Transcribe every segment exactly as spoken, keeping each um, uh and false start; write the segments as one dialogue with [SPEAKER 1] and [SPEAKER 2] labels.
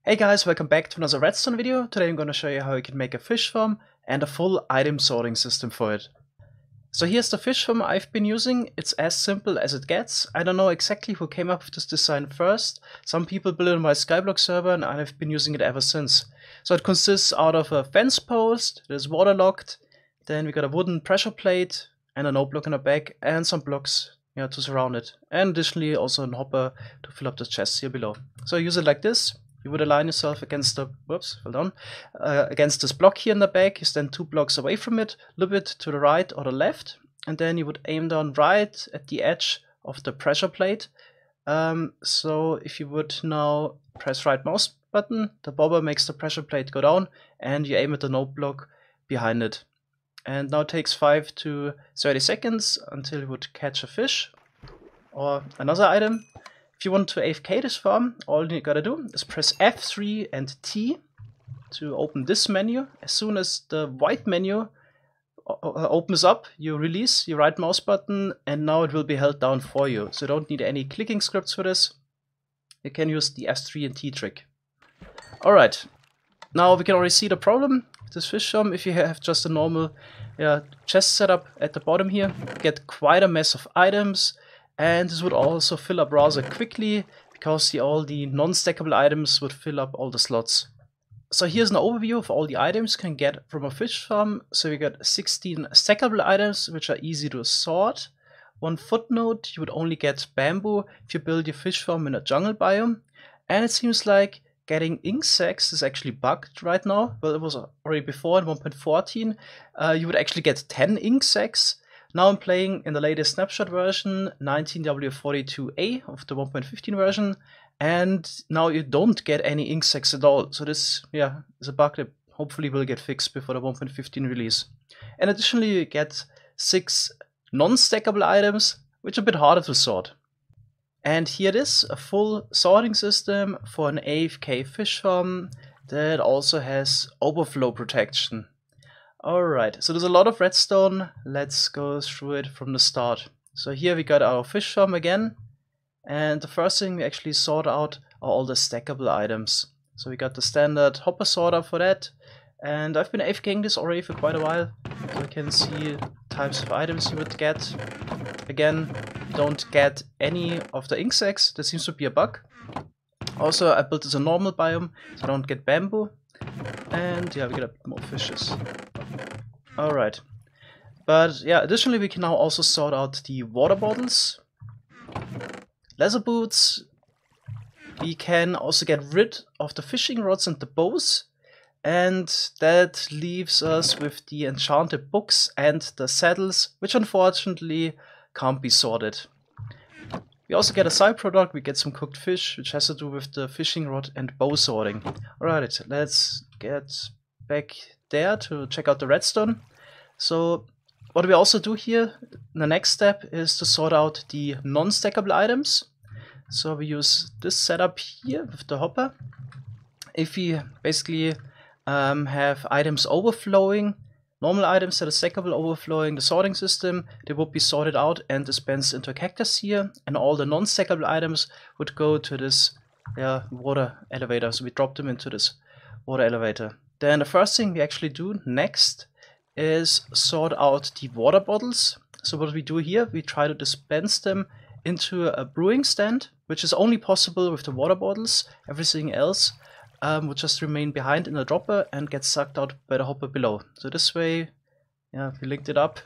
[SPEAKER 1] Hey guys, welcome back to another redstone video. Today I'm going to show you how you can make a fish farm and a full item sorting system for it. So here's the fish farm I've been using. It's as simple as it gets. I don't know exactly who came up with this design first. Some people built it on my Skyblock server and I've been using it ever since. So it consists out of a fence post that is waterlogged, then we got a wooden pressure plate and a note block in the back and some blocks you know, to surround it. And additionally also a hopper to fill up the chests here below. So I use it like this. You would align yourself against the, whoops, hold on, uh, against this block here in the back. You stand two blocks away from it, a little bit to the right or the left, and then you would aim down right at the edge of the pressure plate. Um, so if you would now press right mouse button, the bobber makes the pressure plate go down, and you aim at the note block behind it. And now it takes five to thirty seconds until you would catch a fish or another item. If you want to A F K this farm, all you gotta do is press F three and T to open this menu. As soon as the white menu opens up, you release your right mouse button and now it will be held down for you. So you don't need any clicking scripts for this. You can use the F three and T trick. Alright, now we can already see the problem with this fish farm. If you have just a normal yeah, chest setup at the bottom here, you get quite a mess of items. And this would also fill up rather quickly, because the, all the non-stackable items would fill up all the slots. So here's an overview of all the items you can get from a fish farm. So we got sixteen stackable items, which are easy to sort. One footnote, you would only get bamboo if you build your fish farm in a jungle biome. And it seems like getting ink sacs is actually bugged right now. Well, it was already before in one point fourteen. Uh, you would actually get ten ink sacs. Now I'm playing in the latest snapshot version, nineteen W forty-two A of the one point fifteen version, and now you don't get any ink sacs at all. So this, yeah, is a bug that hopefully will get fixed before the one point fifteen release. And additionally, you get six non-stackable items, which are a bit harder to sort. And here it is, a full sorting system for an A F K fish farm that also has overflow protection. Alright, so there's a lot of redstone. Let's go through it from the start. So here we got our fish farm again. And the first thing we actually sort out are all the stackable items. So we got the standard hopper sorter for that. And I've been AFKing this already for quite a while. So you can see types of items you would get. Again, you don't get any of the ink sacs. That seems to be a bug. Also, I built this a normal biome, so I don't get bamboo. And yeah, we get a bit more fishes. Alright, but yeah, additionally we can now also sort out the water bottles, leather boots. We can also get rid of the fishing rods and the bows, and that leaves us with the enchanted books and the saddles, which unfortunately can't be sorted. We also get a side product, we get some cooked fish, which has to do with the fishing rod and bow sorting. Alright, let's get back there to check out the redstone. So what we also do here, the next step is to sort out the non-stackable items. So we use this setup here with the hopper. If we basically um, have items overflowing, normal items that are stackable overflowing the sorting system, they would be sorted out and dispensed into a cactus here, and all the non-stackable items would go to this yeah, water elevator. So we drop them into this water elevator. Then the first thing we actually do next is sort out the water bottles. So what we do here, we try to dispense them into a brewing stand, which is only possible with the water bottles. Everything else um, would just remain behind in the dropper and get sucked out by the hopper below. So this way, yeah, we linked it up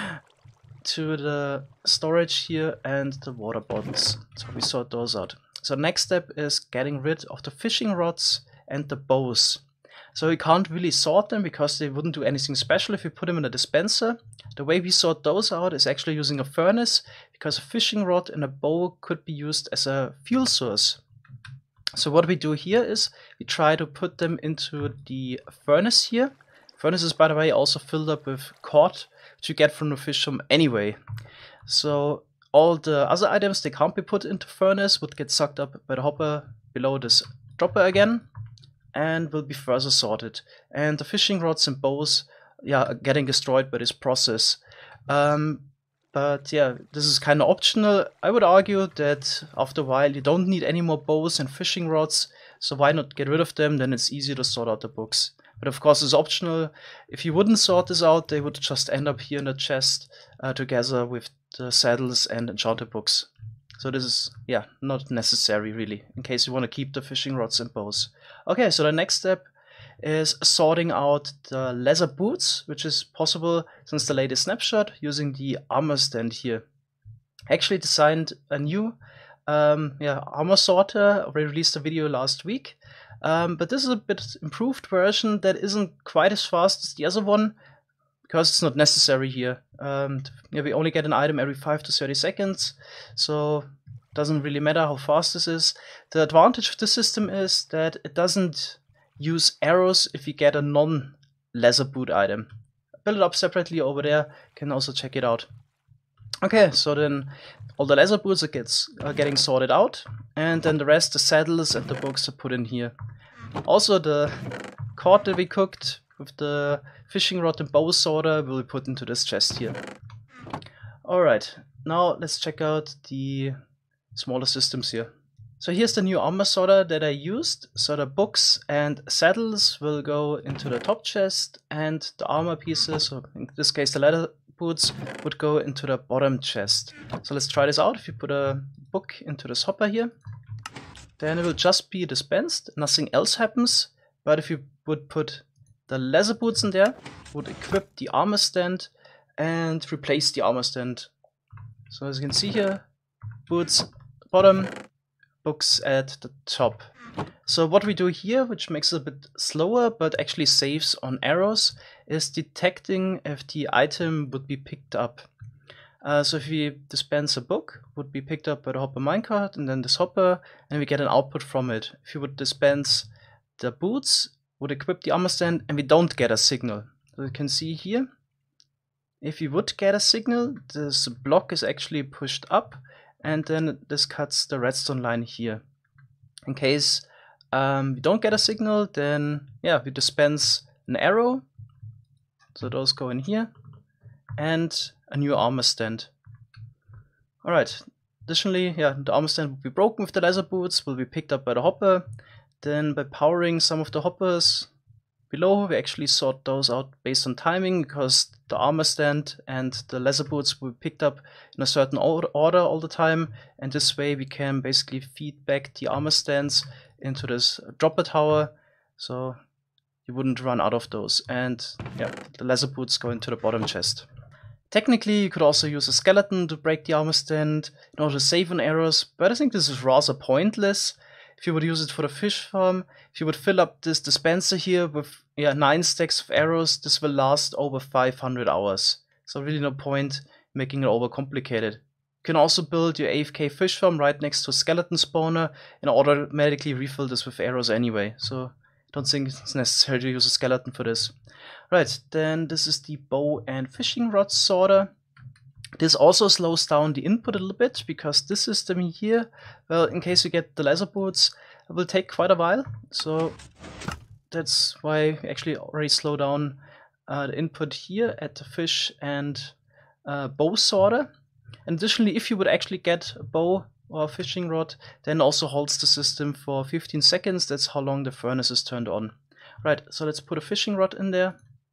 [SPEAKER 1] to the storage here and the water bottles. So we sort those out. So next step is getting rid of the fishing rods and the bows. So we can't really sort them because they wouldn't do anything special if we put them in a dispenser. The way we sort those out is actually using a furnace, because a fishing rod and a bow could be used as a fuel source. So what we do here is we try to put them into the furnace here. Furnace is, by the way, also filled up with cord, which you get from the fish farm anyway. So all the other items they can't be put into furnace would get sucked up by the hopper below this dropper again, and will be further sorted. And the fishing rods and bows, yeah, are getting destroyed by this process. Um, but yeah, this is kind of optional. I would argue that after a while you don't need any more bows and fishing rods. so why not get rid of them? Then it's easier to sort out the books. But of course, it's optional. If you wouldn't sort this out, they would just end up here in the chest uh, together with the saddles and enchanted books. So this is, yeah, not necessary really, in case you want to keep the fishing rods and bows. Okay, so the next step is sorting out the leather boots, which is possible since the latest snapshot using the armor stand here. I actually designed a new um, yeah, armor sorter. I released a video last week. Um, but this is a bit improved version that isn't quite as fast as the other one, because it's not necessary here. Um, yeah, we only get an item every five to thirty seconds, so it doesn't really matter how fast this is. The advantage of the system is that it doesn't use arrows if you get a non-leather boot item. I built it up separately over there, you can also check it out. Okay, so then all the leather boots are, gets, are getting sorted out, and then the rest, the saddles and the books, are put in here. Also the cord that we cooked with the fishing rod and bow sorter will be put into this chest here. Alright, now let's check out the smaller systems here. So here's the new armor sorter that I used. So the books and saddles will go into the top chest, and the armor pieces, so in this case the leather boots, would go into the bottom chest. So let's try this out. If you put a book into this hopper here, then it will just be dispensed, nothing else happens. But if you would put the leather boots in there, it would equip the armor stand and replace the armor stand. So as you can see here, boots bottom, books at the top. So what we do here, which makes it a bit slower but actually saves on arrows, is detecting if the item would be picked up. Uh, so if we dispense a book, would be picked up by the hopper minecart and then this hopper, and we get an output from it. If you would dispense the boots, would equip the armor stand, and we don't get a signal. So you can see here, if you would get a signal, this block is actually pushed up, and then this cuts the redstone line here. In case um, we don't get a signal, then yeah, we dispense an arrow. So those go in here, and a new armor stand. Alright, additionally, yeah, the armor stand will be broken with the leather boots, will be picked up by the hopper. Then by powering some of the hoppers below, we actually sort those out based on timing, because the armor stand and the leather boots will be picked up in a certain order all the time, and this way we can basically feed back the armor stands into this dropper tower, so you wouldn't run out of those. And yeah, the leather boots go into the bottom chest. Technically, you could also use a skeleton to break the armor stand in order to save on arrows, but I think this is rather pointless. If you would use it for the fish farm, if you would fill up this dispenser here with yeah, nine stacks of arrows, this will last over five hundred hours. So really no point making it overcomplicated. You can also build your A F K fish farm right next to a skeleton spawner and automatically refill this with arrows anyway. So I don't think it's necessary to use a skeleton for this. Right, then this is the bow and fishing rod sorter. This also slows down the input a little bit, because this system here, well, in case you get the leather boots, it will take quite a while. So that's why we actually already slow down uh, the input here at the fish and uh, bow sorter. And additionally, if you would actually get a bow or a fishing rod, then also holds the system for fifteen seconds. That's how long the furnace is turned on. Right, so let's put a fishing rod in there.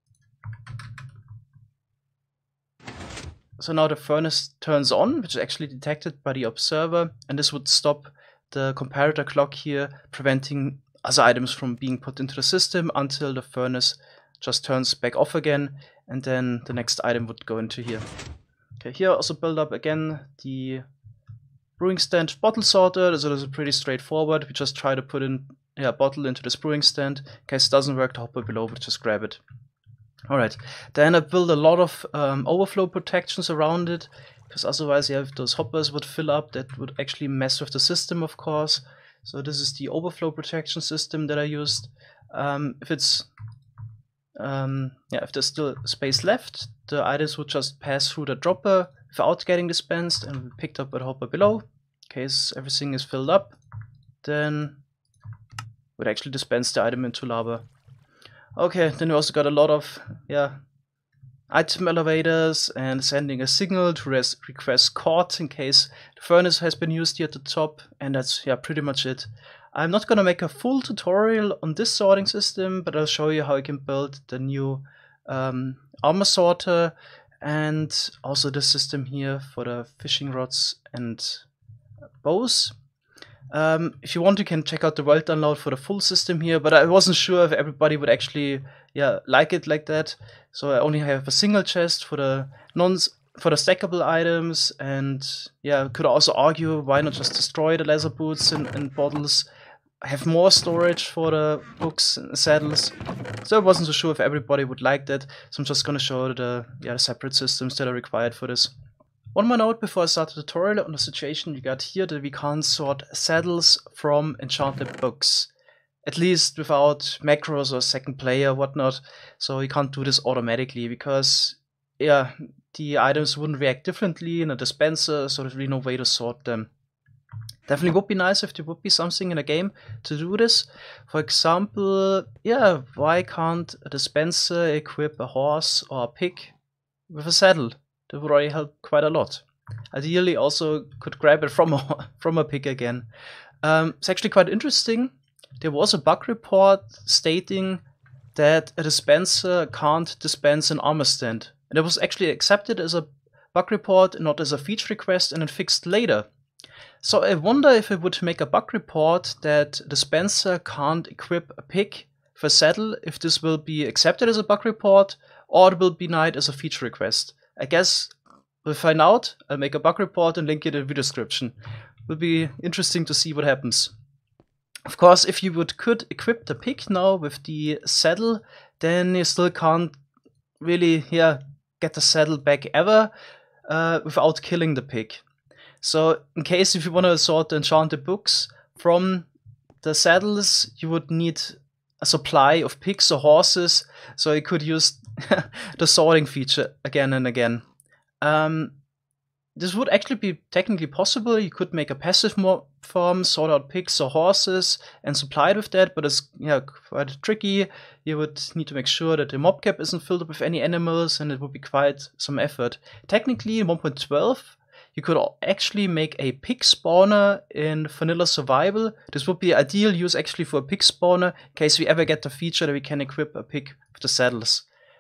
[SPEAKER 1] So now the furnace turns on, which is actually detected by the observer, and this would stop the comparator clock here, preventing other items from being put into the system until the furnace just turns back off again, and then the next item would go into here. Okay, here I also build up again the brewing stand bottle sorter, so this is pretty straightforward. We just try to put in yeah, a bottle into this brewing stand. In case it doesn't work, the hopper below would just grab it. Alright, then I build a lot of um, overflow protections around it, because otherwise yeah, if those hoppers would fill up, that would actually mess with the system, of course. So this is the overflow protection system that I used. Um, if it's um, yeah, if there's still space left, the items would just pass through the dropper without getting dispensed and be picked up by the hopper below. In case everything is filled up, then would actually dispense the item into lava. Okay, then we also got a lot of yeah item elevators and sending a signal to request cord in case the furnace has been used here at the top, and that's yeah pretty much it. I'm not gonna make a full tutorial on this sorting system, but I'll show you how you can build the new um, armor sorter and also the system here for the fishing rods and bows. Um, if you want, you can check out the world download for the full system here, but I wasn't sure if everybody would actually yeah like it like that. So I only have a single chest for the non for the stackable items, and yeah, could also argue why not just destroy the leather boots and, and bottles, have more storage for the books and saddles. So I wasn't so sure if everybody would like that, so I'm just gonna show the yeah the separate systems that are required for this. One more note before I start the tutorial on the situation you got here, that we can't sort saddles from enchanted books. At least without macros or second player or whatnot, so you can't do this automatically because yeah, the items wouldn't react differently in a dispenser, so there's really no way to sort them. Definitely would be nice if there would be something in a game to do this. For example, yeah, why can't a dispenser equip a horse or a pig with a saddle? That would already help quite a lot. Ideally also could grab it from a, from a pig again. Um, it's actually quite interesting. There was a bug report stating that a dispenser can't dispense an armor stand. And it was actually accepted as a bug report and not as a feature request, and then fixed later. So I wonder if it would make a bug report that dispenser can't equip a pig for a saddle, if this will be accepted as a bug report or it will be denied as a feature request. I guess we'll find out. I'll make a bug report and link it in the video description. Will be interesting to see what happens. Of course, if you would could equip the pig now with the saddle, then you still can't really yeah get the saddle back ever uh, without killing the pig. So in case if you want to sort the enchanted books from the saddles, you would need a supply of pigs or horses, so you could use the sorting feature again and again. Um, this would actually be technically possible. You could make a passive mob farm, sort out pigs or horses, and supply it with that, but it's yeah quite tricky. You would need to make sure that the mob cap isn't filled up with any animals, and it would be quite some effort. Technically, in one point twelve, you could actually make a pig spawner in vanilla survival. This would be ideal use actually for a pig spawner, in case we ever get the feature that we can equip a pig with the saddles.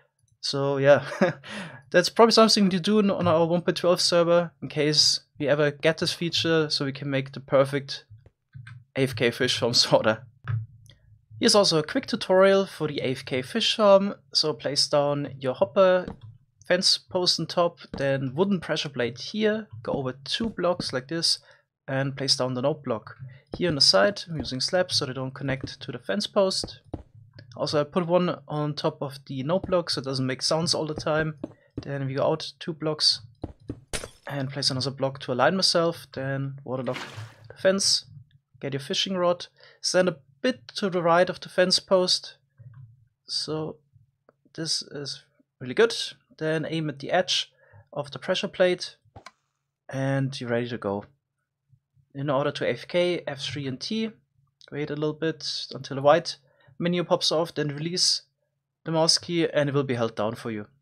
[SPEAKER 1] So yeah, that's probably something to do on our one point twelve server, in case we ever get this feature, so we can make the perfect A F K fish farm sorter. Here's also a quick tutorial for the A F K fish farm. So place down your hopper, fence post on top, then wooden pressure plate here, go over two blocks like this, and place down the note block. Here on the side, I'm using slabs so they don't connect to the fence post. Also, I put one on top of the note block so it doesn't make sounds all the time. Then we go out two blocks and place another block to align myself. Then waterlock the fence, get your fishing rod, stand a bit to the right of the fence post. So this is really good. Then aim at the edge of the pressure plate and you're ready to go. In order to A F K, F three and T, wait a little bit until the white menu pops off, then release the mouse key and it will be held down for you.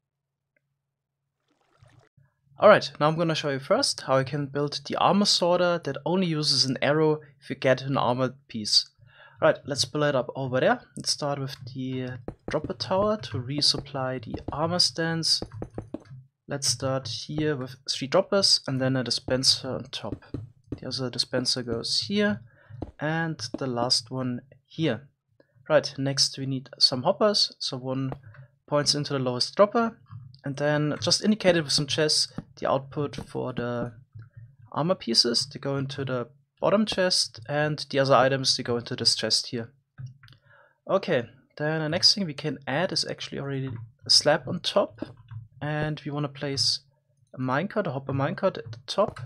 [SPEAKER 1] Alright, now I'm gonna show you first how you can build the armor sorter that only uses an arrow if you get an armored piece. Alright, let's build it up over there. Let's start with the dropper tower to resupply the armor stands. Let's start here with three droppers and then a dispenser on top. The other dispenser goes here and the last one here. Right, next we need some hoppers, so one points into the lowest dropper, and then just indicated with some chests the output for the armor pieces. They go into the bottom chest, and the other items they go into this chest here. Okay, then the next thing we can add is actually already a slab on top, and we want to place a minecart, a hopper minecart at the top.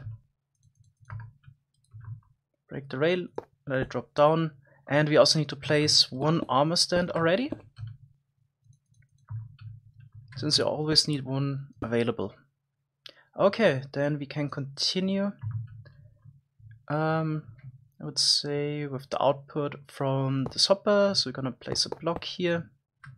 [SPEAKER 1] Break the rail, let it drop down. And we also need to place one armor stand already, since you always need one available. Okay, then we can continue. Um, I would say with the output from this hopper, so we're gonna place a block here.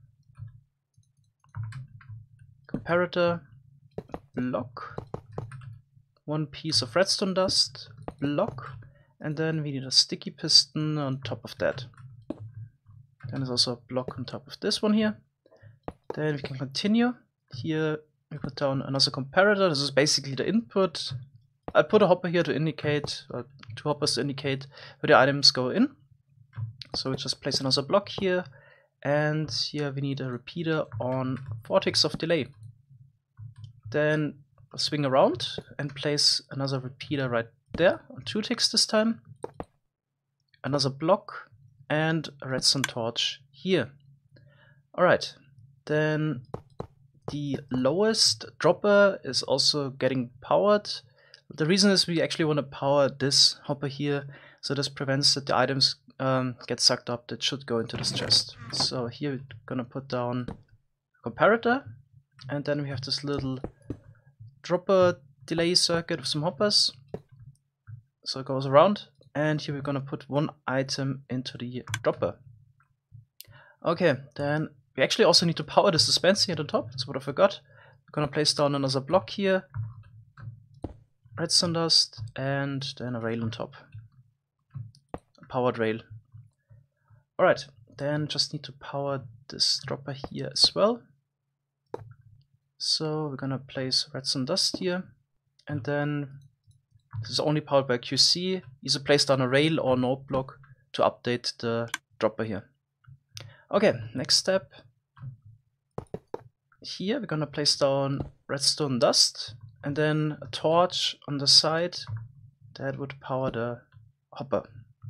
[SPEAKER 1] Comparator, block. One piece of redstone dust, block. and then we need a sticky piston on top of that. Then there's also a block on top of this one here. Then we can continue. Here we put down another comparator. This is basically the input. I put a hopper here to indicate, or two hoppers to indicate where the items go in. So we just place another block here, and here we need a repeater on four ticks of delay. Then swing around and place another repeater right there on two ticks this time. Another block and a redstone torch here. Alright, then the lowest dropper is also getting powered. The reason is we actually want to power this hopper here, so this prevents that the items um, get sucked up that should go into this chest. So here we're gonna put down a comparator, and then we have this little dropper delay circuit with some hoppers. So it goes around, and here we're gonna put one item into the dropper. Okay, then we actually also need to power the dispenser at the top. That's what I forgot. We're gonna place down another block here, redstone dust, and then a rail on top. A powered rail. Alright, then just need to power this dropper here as well. So we're gonna place redstone dust here, and then this is only powered by Q C. Either place down a rail or node block to update the dropper here. Okay, next step. Here we're gonna place down redstone dust, and then a torch on the side that would power the hopper.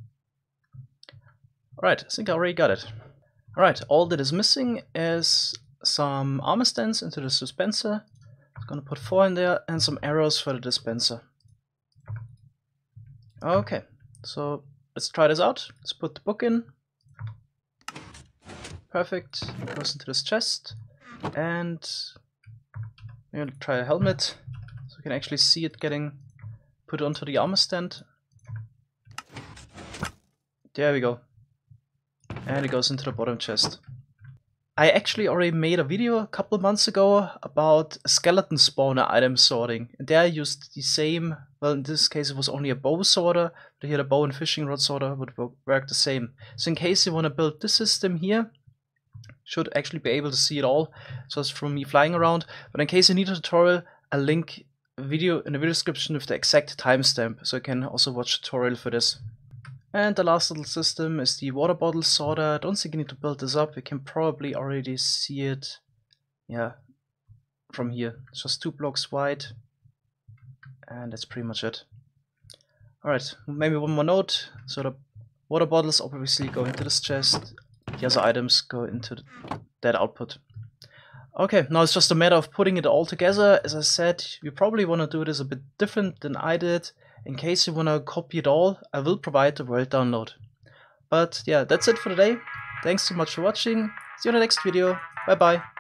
[SPEAKER 1] Alright, I think I already got it. Alright, all that is missing is some armor stands into the dispenser. I'm gonna put four in there and some arrows for the dispenser. Okay, so let's try this out. Let's put the book in. Perfect, it goes into this chest. And we'll try a helmet, so we can actually see it getting put onto the armor stand. There we go. And it goes into the bottom chest. I actually already made a video a couple months ago about skeleton spawner item sorting. And there I used the same, well in this case it was only a bow sorter, but here the bow and fishing rod sorter would work the same. So in case you want to build this system here, should actually be able to see it all, just from me flying around. But in case you need a tutorial, I'll link a video in the video description with the exact timestamp, so you can also watch a tutorial for this. And the last little system is the water bottle sorter. I don't think you need to build this up, you can probably already see it, yeah, from here. It's just two blocks wide, and that's pretty much it. Alright, maybe one more note. So the water bottles obviously go into this chest, the other items go into the, that output. Okay, now it's just a matter of putting it all together. As I said, you probably want to do this a bit different than I did. In case you want to copy it all, I will provide the world download. But yeah, that's it for today. Thanks so much for watching. See you in the next video. Bye bye.